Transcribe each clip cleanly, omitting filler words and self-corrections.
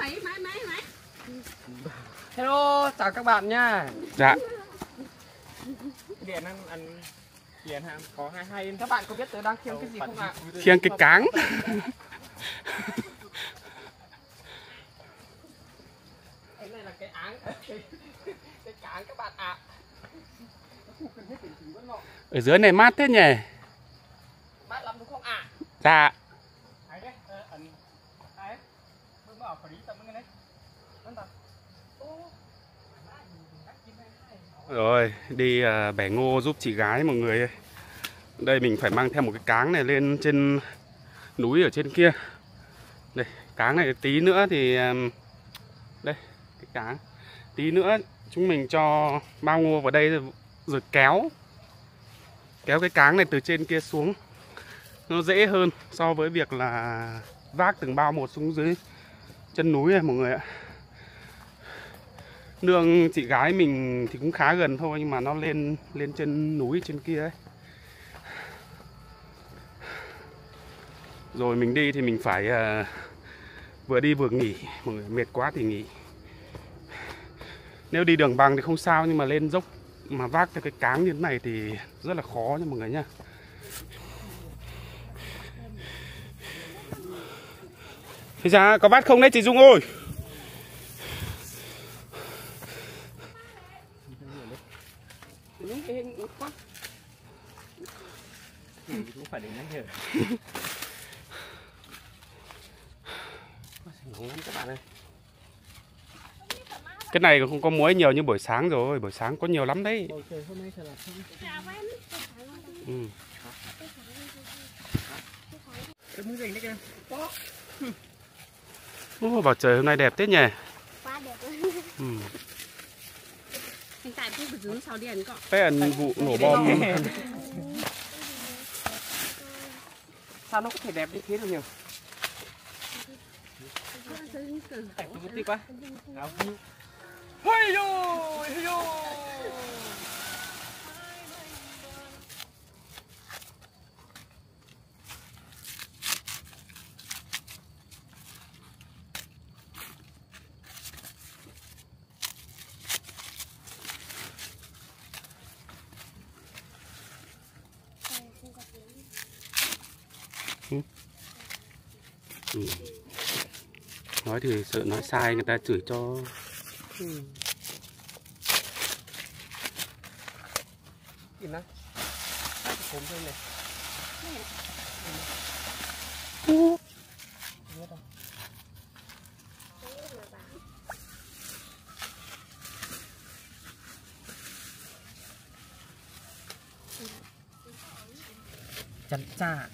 Hello, chào các bạn nha. Dạ. Điện ăn điện hàng có hay các bạn có biết tớ đang khiêng cái gì không ạ? Khiêng cái cáng. Cái này là cái áng, cái cáng các bạn ạ. Ở dưới này mát thế nhỉ? Mát lắm đúng không ạ? Dạ. Rồi, đi bẻ ngô giúp chị gái mọi người ơi. Đây mình phải mang theo một cái cáng này lên trên núi ở trên kia. Đây, cáng này tí nữa thì đây, cái cáng. Tí nữa chúng mình cho bao ngô vào đây rồi kéo cái cáng này từ trên kia xuống. Nó dễ hơn so với việc là vác từng bao một xuống dưới chân núi này mọi người ạ. Nương chị gái mình thì cũng khá gần thôi, nhưng mà nó lên trên núi trên kia ấy. Rồi mình đi thì mình phải vừa đi vừa nghỉ, mọi người mệt quá thì nghỉ. Nếu đi đường bằng thì không sao, nhưng mà lên dốc mà vác theo cái cáng như thế này thì rất là khó nha mọi người nhá. Thế ra có bắt không đấy chị Dung ơi? Cũng phải để nhắc nhở. Các bạn ơi. Cái này không có muối nhiều như buổi sáng rồi, buổi sáng có nhiều lắm đấy. Bầu trời hôm nay thật là Ừ. cái mũi rình đấy kìa. Bảo trời hôm nay đẹp thế nhỉ. Quá đẹp. Ừ. Hiện tại tôi dưới 6 điện cọ. Cái ẩn vụ nổ bom. Sao nó có thể đẹp như thế được nhỉ? Cảnh tôi tí quá. Hây yo, hây yo. Ừ. Nói thì sợ nói sai người ta chửi cho. Nhìn nào. Cốm thêm này. Chắn cha.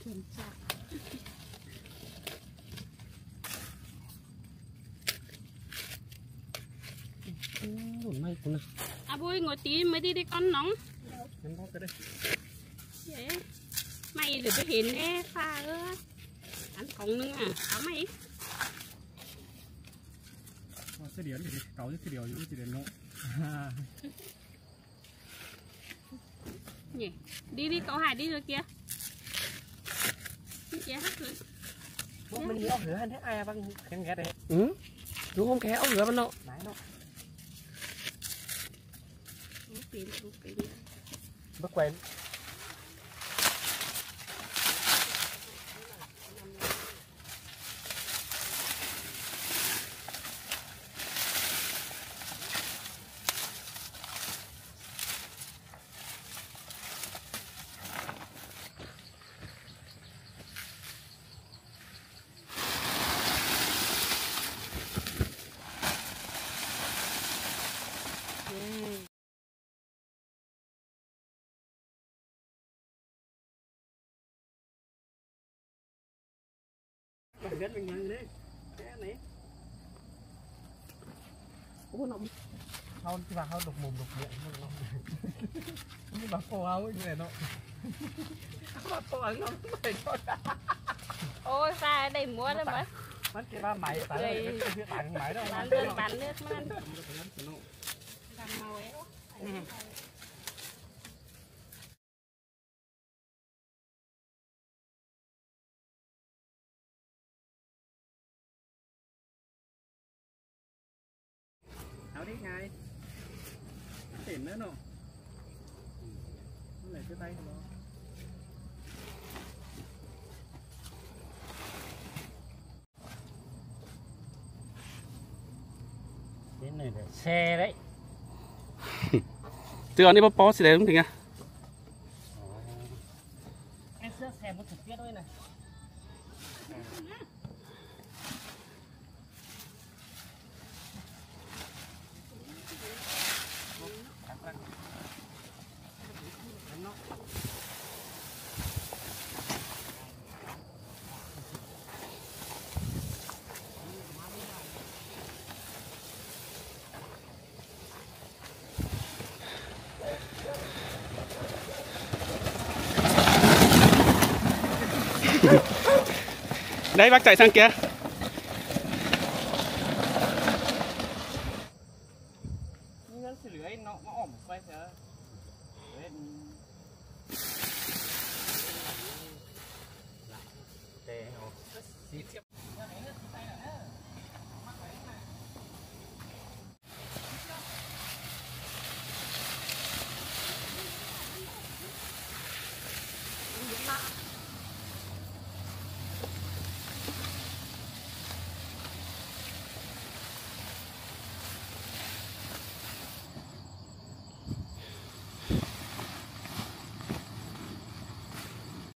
May cũng này. À Bui ngồi tí mới đi đi con nóng. Em bóp cái đây. Vậy. Mày được cái hình e pha ơ. Ăn cống nữa à? Áo mày. Cái điển thì cáu cái điều những cái điển nộ. Nhỉ. Đi đi cậu Hải đi rồi kìa. Đi kìa hết rồi. Mình ốc rửa hết ai bằng cái ghét đấy. Ừ. Đúng không cái ốc rửa bên nọ. Đấy nó. Bước quen. Mình biết mình mang đấy. Cái này. Ủa nó Hao cái bà hao đục mồm đục miệng nó. Nhưng bà phô áo như này nó. Bà phô áo nó phải cho. ôi xa đây mua đấy mà. Mất cái ba máy tại cái tặng máy đâu. Bán nước mà ăn. Làm màu ấy. เห็นนะเนาะไหนcái tay của nó cái này là xe đấy. Từ anh đi bó xí đấy đúng không à? Em sẽ xe một thực tiết thôi này. Đấy bác chạy sang kia.